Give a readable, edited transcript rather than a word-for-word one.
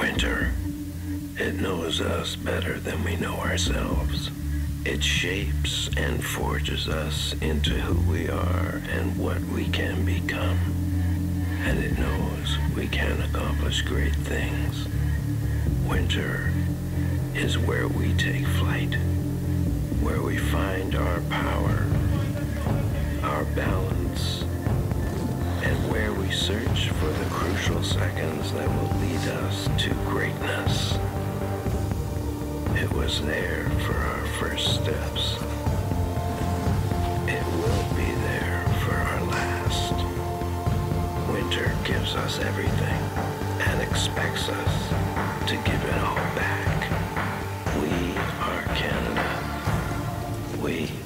Winter. It knows us better than we know ourselves. It shapes and forges us into who we are and what we can become. And it knows we can accomplish great things. Winter is where we take flight, where we find our power, our balance, and where we search for the crucial seconds that will lead us to greatness. It was there for our first steps. It will be there for our last. Winter gives us everything and expects us to give it all back. We are Canada. We